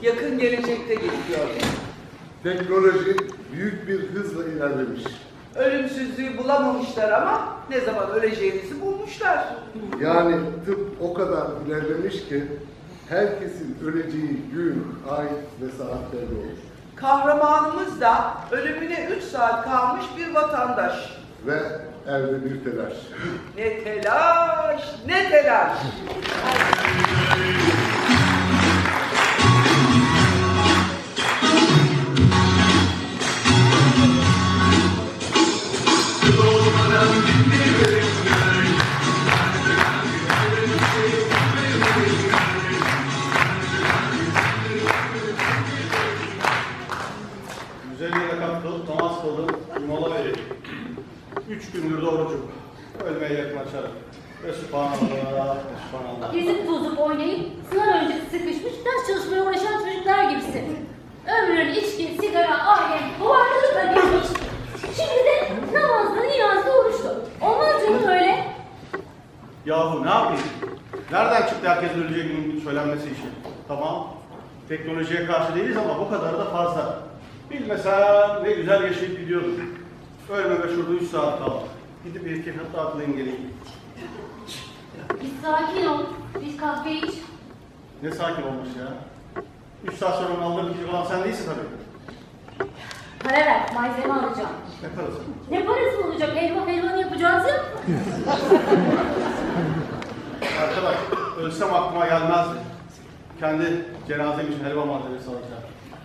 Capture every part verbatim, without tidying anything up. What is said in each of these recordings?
yakın gelecekte gelişiyor. Teknoloji büyük bir hızla ilerlemiş. Ölümsüzlüğü bulamamışlar ama ne zaman öleceğimizi bulmuşlar. Yani tıp o kadar ilerlemiş ki herkesin öleceği gün, ay ve saat belli olur. Kahramanımız da ölümüne üç saat kalmış bir vatandaş. Ve evde bir telaş. Ne telaş, ne telaş. Güzel bir rakam kılıp namaz kıldım, bir mola vereyim. Üç gündür de orucum. Ölmeye yakın açarım. Ve subhanallah, ve subhanallah. Gezip tozup oynayıp sınav öncesi sıkışmış ders çalışmaya uğraşan çocuklar gibisin. Ömrün içki, sigara, aile, hovardalıkla geçmiş. Şimdi de namazda, niyazda oruçlu. Olmaz canım öyle. Yahu ne yapayım? Nereden çıktı herkesin öleceği günün söylenmesi işi? Tamam, teknolojiye karşı değiliz ama bu kadarı da fazla. Bilmesem ne güzel yaşayıp gidiyordum. Ölmeme şurada üç saat kaldı. Gidip bir iki kat atlayın geleyim. Bir sakin ol, bir kahve iç. Ne sakin olmuş ya. Üç saat sonra onu alır bir olan sen değilsin tabii. Para ver, malzeme alacağım. Ne parası? Ne parası olacak? Helva helvanı yapacağız ya. Arkadaş, ölsem aklıma gelmezdi. Kendi cenazem için helva malzemesi alacağım.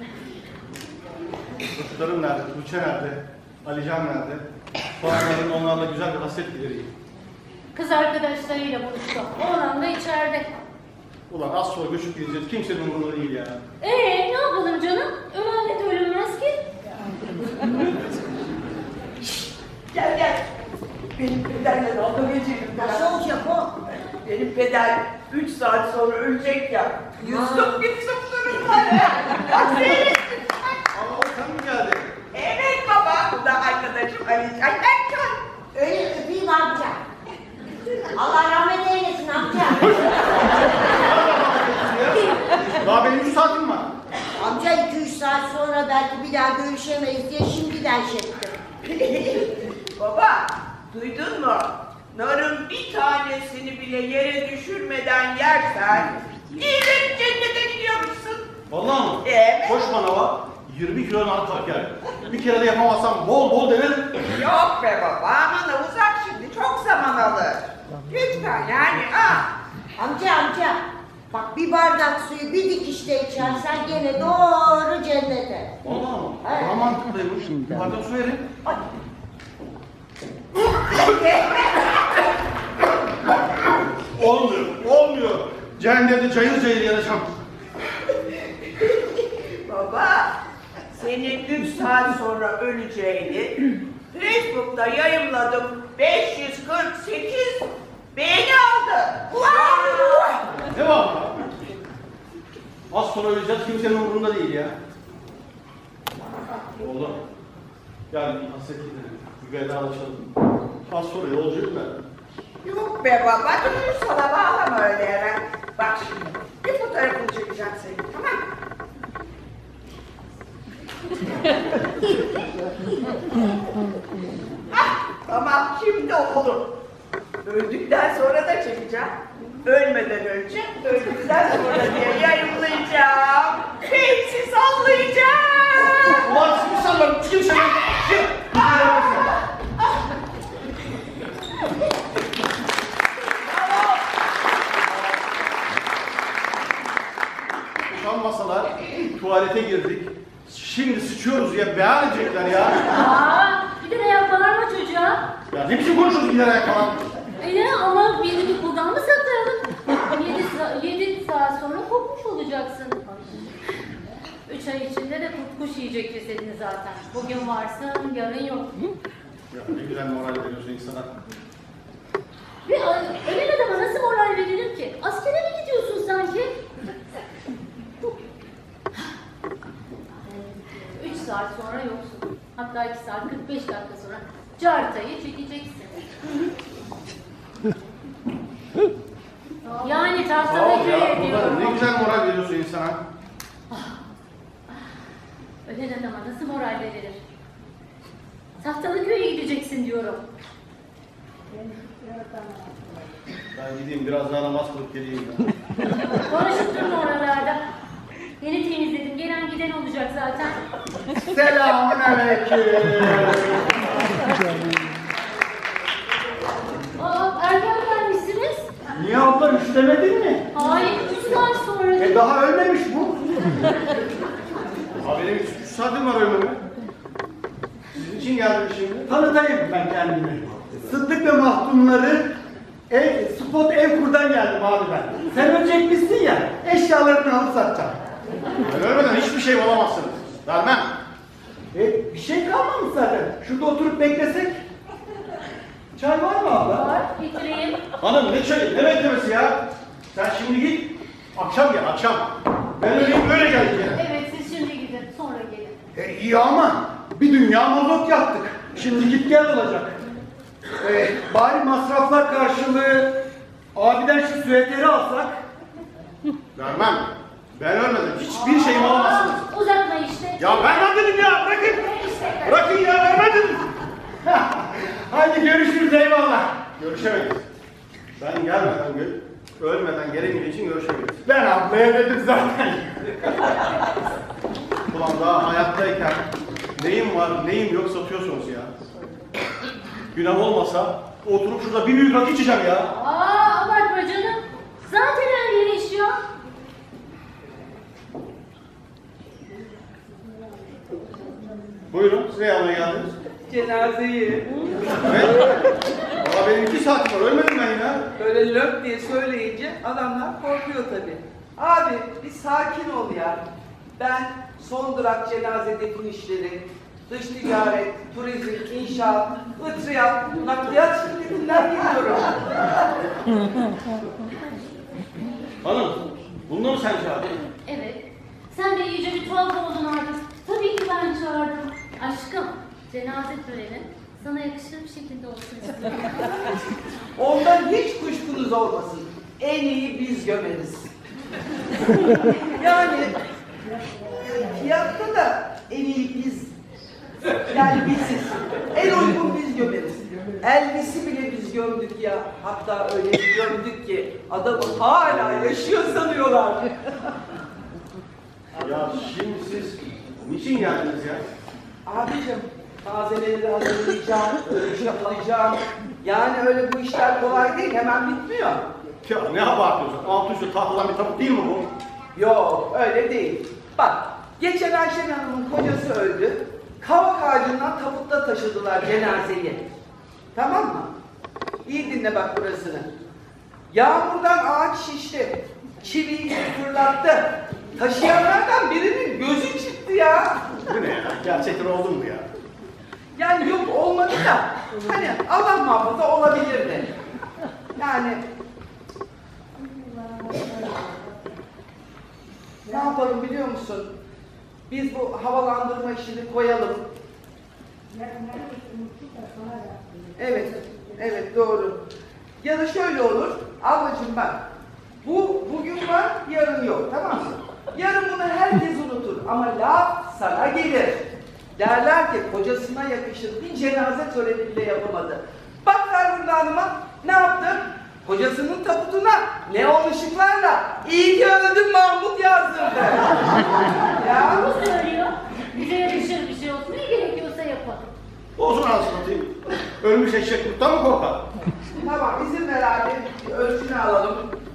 Çocuklarım nerede? Tuğçe nerede? Alican nerede? Baharların onlarla güzel bir hasret gidereyim. Kız arkadaşlarıyla buluştu. Oğlan da içeride. Ulan az sonra göçüp gideceğiz. Kimsenin umurunda değil ya. Ee, ne yapalım canım? Ömer'le de ölünmez ki. Gel gel. Benim pederle dalga geçelim. Nasıl olacak o? Benim peder üç saat sonra ölecek ya. Yusuf Yusuf durumları. Bak seyretsin. Ama o sen mi geldin? Evet baba. Bu da arkadaşım Ali Can Erkan. Öyle öpeyim amca. Allah rahmet eylesin amca. Daha benim üç saatim var. Amca iki üç saat sonra belki bir daha görüşemeyiz diye şimdiden şey ettim. Baba, duydun mu? Narın bir tanesini bile yere düşürmeden yersen direkt cennete gidiyormuşsun. Vallahi mı? Evet. Koş manava. yirmi kilo nar kalk gel. Bir kere de yapamazsam bol bol denerim. Yok be baba, aman uzak şimdi çok zaman alır. Lütfen yani ah. Amca amca. Bak bir bardak suyu bir dikişte içersen gene doğru cennete. Vallahi mı? Evet. Daha mantıklıymış. Bardak su verin. Ay. Olmuyor, olmuyor. Cehennemde cayır cayır yanacağım. Baba, senin üç saat sonra öleceğini Facebook'ta yayımladım. beş yüz kırk sekiz beğeni aldı. Vay! Ne var? Az sonra öleceğiz, kimsenin umurunda değil ya. Oğlum, yani hasret gidelim, bir vedalaşalım. Az sonra yolculuk ben. Yok be baba, dur sana bağlama öyle hemen. Bak şimdi, bir fotoğrafını çekeceğim senin, tamam mı? Ah, tamam, şimdi oldu. Öldükten sonra da çekeceğim. Ölmeden önce, öldükten sonra diye yayınlayacağım. Hepsi sallayacağım. Ulan siz sallarım, çıkın sen. Çık. Utanmasalar, tuvalete girdik. Şimdi sıçıyoruz ya, beyan edecekler ya. Aa, bir de ne yapmalar mı çocuğa? Ya ne biçim konuşuyoruz gider ayak falan. Öyle ama birini bir buradan mı saklayalım? Yedi, sa yedi saat sonra kokmuş olacaksın. Üç ay içinde de kurt kuş yiyecek cesedini zaten. Bugün varsın, yarın yok. Ya ne güzel moral veriyorsun insana. Ve ölen adama nasıl moral verilir ki? Askere mi gidiyorsun sanki? Üç saat sonra yoksun. Hatta iki saat kırk beş dakika sonra cartayı çekeceksin. Yani Sağ ol tahtadaki ya, ev bunlar diyorum. ne güzel moral veriyorsun insana. Ah, Ölen adama nasıl moral verilir? Tahtalıköy'e gideceksin diyorum. Ben gideyim biraz daha namaz kılıp geleyim. Konuşup durma oralarda. Yeni temizledim. Gelen giden olacak zaten. Selamünaleyküm. Aa, erken gelmişsiniz. Niye abla işlemedin mi? Hayır, üç saat sonra. E daha ölmemiş bu. Abi benim üç saatim var ölmeme. Sizin için geldim şimdi. Tanıtayım ben kendimi. Sıddık ve Mahtumları ev, spot ev kurdan geldim abi ben. Sen ölecekmişsin ya, eşyalarını alıp satacağım. Ben ölmeden hiçbir şey olamazsınız. Vermem. E, bir şey kalmamış zaten. Şurada oturup beklesek. Çay var mı abla? Var, getireyim. Hanım ne çayı, ne beklemesi ya? Sen şimdi git, akşam gel, akşam. Ben öleyim böyle geleceğim. Evet, siz şimdi gidin, sonra gelin. E, iyi ama bir dünya mazot yaptık. Şimdi git gel olacak. E, bari masraflar karşılığı abiden şu süvetleri alsak. Vermem. Ben ölmedim. Hiçbir şeyim alamazsınız. Aa, uzatma işte. Ya vermem dedim ya, bırakın. İşte. Bırakın ya, vermedim. Hadi görüşürüz, eyvallah. Görüşemeyiz. Ben gelmeden, gö- ölmeden gelemeyeceği için görüşemeyiz. Ben ablaya dedim zaten. Ulan daha hayattayken neyim var, neyim yok satıyorsunuz ya. Günah olmasa oturup şurada bir büyük rakı içeceğim ya. Aa, abartma canım. Zaten her yere işiyor. Buyurun, siz ne almaya geldiniz? Cenazeyi Evet. Valla benim iki saatim var, ölmedim ben ya. böyle löp diye söyleyince adamlar korkuyor tabii. Abi bir sakin ol ya. Ben son durak cenaze defin işleri, dış ticaret, turizm, inşaat, ıtriyat, nakliyat şirketinden geliyorum. Hanım, bunu mu sen çağırdın? Evet. Sen de iyice bir tuhaf oldun artık. Tabii ki ben çağırdım. Aşkım, cenaze töreni sana yakışır bir şekilde olsun istiyorum. Ondan hiç kuşkunuz olmasın. En iyi biz gömeriz. Yani fiyatta da en iyi biz. Yani biziz. En uygun biz gömeriz. Elbisi bile biz gömdük ya. Hatta öyle bir gömdük ki adamı hala yaşıyor sanıyorlar. Ya şimdi siz niçin geldiniz ya? Abicim, tazeleri hazırlayacağım, ölüş yapılacağım. Yani öyle bu işler kolay değil, hemen bitmiyor. Ya ne abartıyorsun? Altı üstü tahtadan bir tabut değil mi bu? Yok, öyle değil. Bak, geçen Ayşen Hanım'ın kocası öldü. Kavak ağacından tabutta taşıdılar cenazeyi. Tamam mı? İyi dinle bak burasını. Yağmurdan ağaç şişti. Çiviyi fırlattı. Taşıyanlardan birinin gözü çıktı ya. Bu ne ya? Gerçekten oldu mu ya? Yani yok olmadı da hani Allah muhafaza olabilirdi. Yani ne yapalım biliyor musun? Biz bu havalandırma işini koyalım. Evet, evet doğru. Ya da şöyle olur, ablacığım bak, bu bugün var, yarın yok, tamam mı? Yarın bunu herkes unutur ama laf sana gelir. Derler ki kocasına yakışır bir cenaze töreni bile yapamadı. Bak Ferhunda Hanım'a ne yaptı? Kocasının tabutuna neon ışıklarla iyi ki öldün Mahmut yazdırdı. Ya Bunu söylüyor. Bize yakışır bir şey olsun. Ne gerekiyorsa yapalım. Olsun anasını satayım. Ölmüş eşek kurttan mı korkar? tamam izin ver abi, bir ölçünü alalım.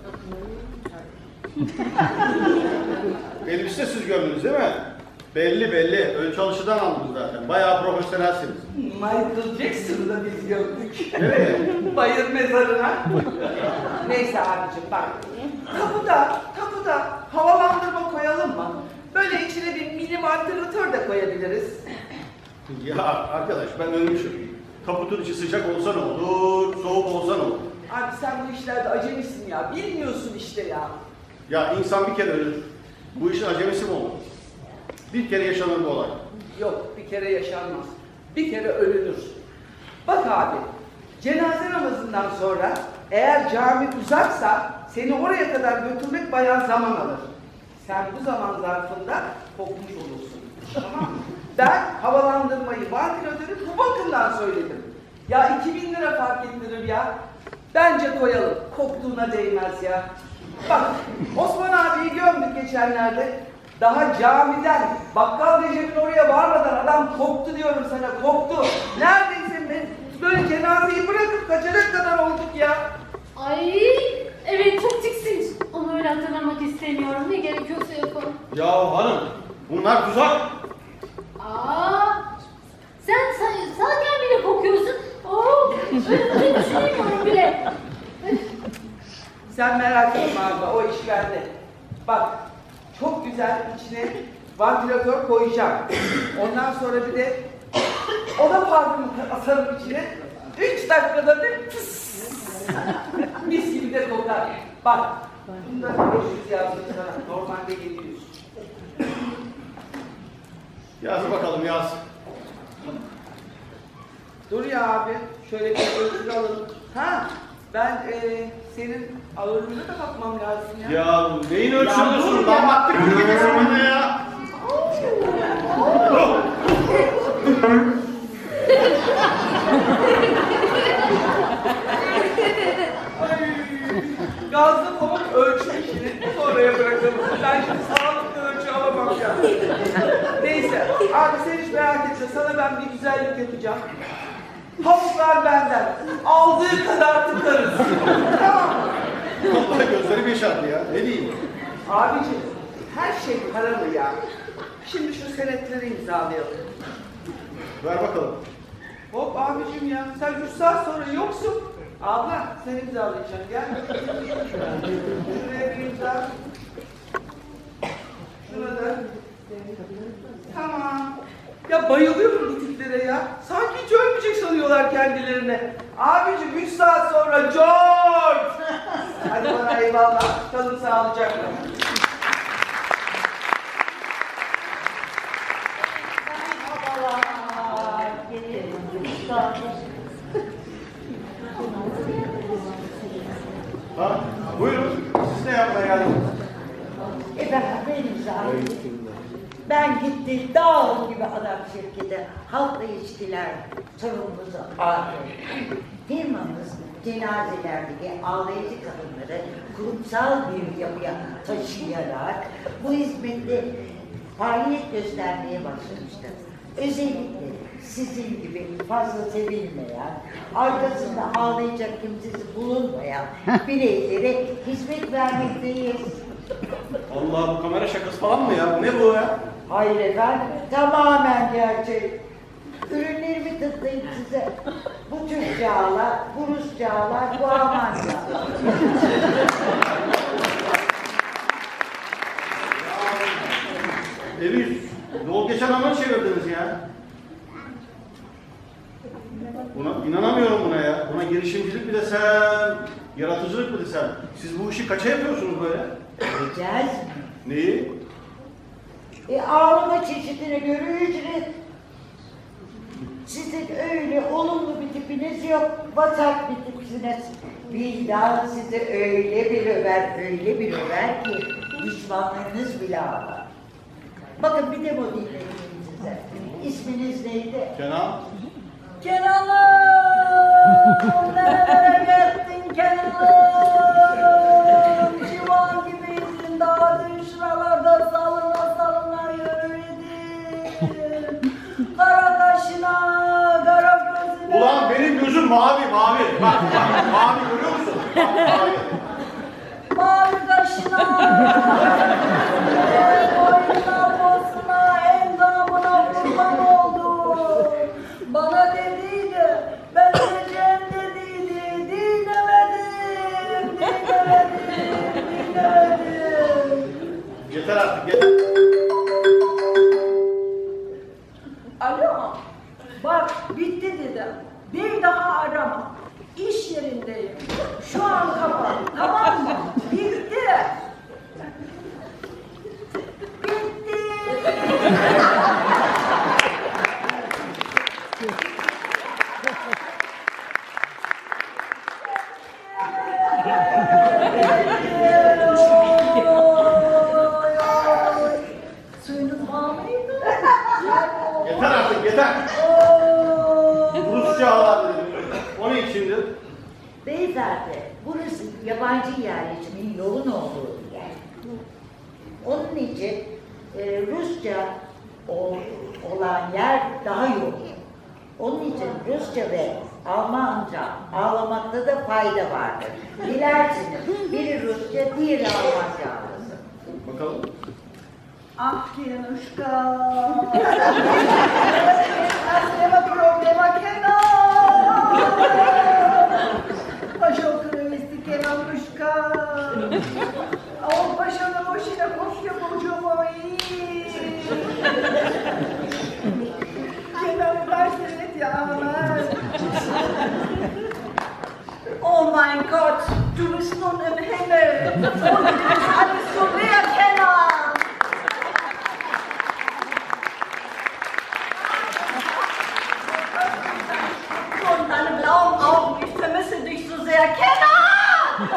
Elbise siz gördünüz değil mi? Belli belli. Ölçü alışıdan aldım zaten. Bayağı profesyonelsiniz. Michael Jackson'ı da biz gördük. Nereye? Bayır mezarına. Neyse abicim bak. Kapıda, kapıda havalandırma koyalım mı? Böyle içine bir mini vantilatör de koyabiliriz. Ya arkadaş ben ölmüşüm. Kaputun içi sıcak olsa ne olur, soğuk olsa ne olur? Abi sen bu işlerde acemisin ya. Bilmiyorsun işte ya. Ya insan bir kere ölür. Bu işin acemisi mi olur? Bir kere yaşanır bu olay. Yok bir kere yaşanmaz. Bir kere ölünür. Bak abi, cenaze namazından sonra eğer cami uzaksa seni oraya kadar götürmek bayağı zaman alır. Sen bu zaman zarfında kokmuş olursun. Tamam mı? Ben havalandırmayı, vantilatörü bu bakımdan söyledim. Ya iki bin lira fark ettirir ya. Bence koyalım. Koktuğuna değmez ya. Bak Osman abiyi gömdük geçenlerde. Daha camiden, bakkal Recep'in oraya varmadan adam koktu diyorum sana, koktu. Neredeyse ben böyle cenazeyi bırakıp kaçacak kadar olduk ya. Ay evet çok tiksinç. Onu öyle hatırlamak istemiyorum. Ne gerekiyorsa yapalım. Ya hanım, bunlar tuzak. Aa, sen, sen zaten bile kokuyorsun. Oo, öyle bir düşünemiyorum bile. Sen merak etme abla, o iş bende. Bak, çok güzel içine vantilatör koyacağım. Ondan sonra bir de oda parfümü asarım içine. Üç dakikada bir tıs. Mis gibi de kokar. Bak, bunda beş yüz yazdım sana. Normalde yedi yüz. Yaz bakalım yaz. Dur ya abi, şöyle bir ölçülü alalım. Ha, ben e, senin ağırlığına da bakmam lazım ya. Ya neyin Ya ölçülüyorsun? dur ya. Damatlık mı gidiyorsun bana ya? Ay, gazlı pamuk ölçü işini oraya bırakalım. Ben şimdi sağlıklı ölçü alamam ya. Neyse, abi sen hiç merak etme. Sana ben bir güzellik yapacağım. Pamuklar benden. Aldığı kadar tıkarız. Tamam mı? Vallahi gözlerim yaşardı ya. Ne diyeyim? Abiciğim, her şey paralı ya. Şimdi şu senetleri imzalayalım. Ver bakalım. Hop abicim ya, sen üç saat sonra yoksun. Abla, sen imzalayacaksın, gel. Şuraya bir imza. Şuna da. Tamam. Ya bayılıyorum bu tiplere ya. Sanki hiç ölmeyecek sanıyorlar kendilerine. Abicim üç saat sonra George! Hadi bana eyvallah, kalın sağlıcakla. Merhabalar. Ha? Buyurun. Siz ne yapmaya geldiniz? Efendim benim zaten. Ben gittim dağ gibi adam şirkete halkla ilişkiler sorumlusu ağırladım. Firmamız cenazelerdeki ağlayıcı kadınları kurumsal bir yapıya taşıyarak bu hizmette faaliyet göstermeye başlamıştır. Özellikle sizin gibi fazla sevilmeyen, arkasında ağlayacak kimsesi bulunmayan bireylere hizmet vermekteyiz. Allah bu kamera şakası falan mı ya? Ne bu ya? Hayır efendim, tamamen gerçek. Ürünlerimi tıklayıp size bu Türk yağlar, bu Rus yağlar, bu Alman yağlar. Evi yol geçen ama çevirdiniz ya. Buna inanamıyorum buna ya. Buna girişimcilik mi desem, yaratıcılık mı desem. Siz bu işi kaça yapıyorsunuz böyle? Edeceğiz mi? Neyi? E ağlama çeşidine göre ücret. Sizin öyle olumlu bir tipiniz yok, batak bir tipsiniz. Bildan sizi öyle bir över, öyle bir över ki düşmanlarınız bile ağlar. Bakın bir demo dinleyin size. İsminiz neydi? Kenan? Kenan'ım! Nerelere gittin Kenan'ım? Civan gibiydin, daha dün şuralarda salına salına yürüdün. Kara kaşına, kara gözüne. Ulan benim gözüm mavi mavi. Bak bak mavi görüyor musun? Bak, mavi. Mavi kaşına, boynuna, posuna, endamına kurban oldu. Bana dediydi, ben öleceğim dediydi. Dinlemedim, dinlemedim, dinlemedim. Yeter artık yeter. Alo, bak bitti dedim. Bir daha arama. İş yerindeyim. Şu an kapat, tamam mı? Bitti. Bitti. Suyunuz var mıydı? herhalde. Burası yabancı yerleşimin yoğun olduğu bir yer. Onun için e, Rusça o, olan yer daha yoğun. Onun için Rusça ve Almanca ağlamakta da fayda vardır. Dilersiniz biri Rusça, diğeri Almanca ağlasın. Bakalım. Ah Kenushka. Problema problema Kenan. Paşa kralisti Kenanushka. O paşanın başına koşuyor kocamayı. Kenan versene ya Amen. Oh mein Gott, du bist nun im Himmel. Und es ist alles so leer, Kenan. Und deine blauen Augen, ich vermisse dich so sehr. Kenan!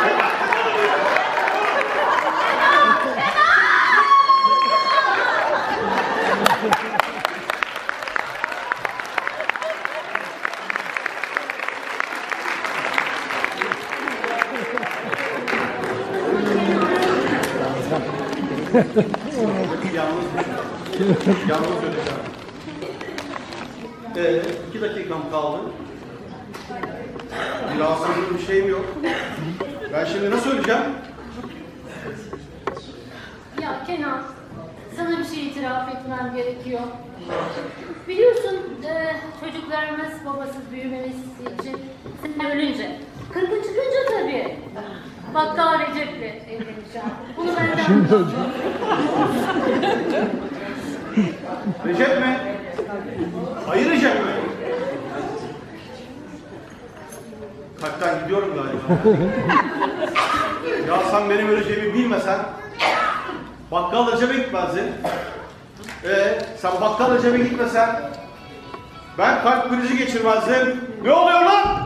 Yalnız Yalnız söyleyeceğim. Ee, iki dakikam kaldı. Bir rahatsızlığım bir şeyim yok. Ben şimdi nasıl söyleyeceğim? Ya Kenan, sana bir şey itiraf etmem gerekiyor. Biliyorsun e, çocuklarımız babasız büyümemiz için sen ölünce, kırkın çıkınca tabii. Bakkal Recep'le evleneceğim. Bunu benden Recep mi? Hayır Recep mi? Kalpten gidiyorum galiba. Ya sen benim öleceğimi bilmesen bakkal Recep'e gitmezdin. Ee, sen bakkal Recep'e gitmesen ben kalp krizi geçirmezdim. Ne oluyor lan?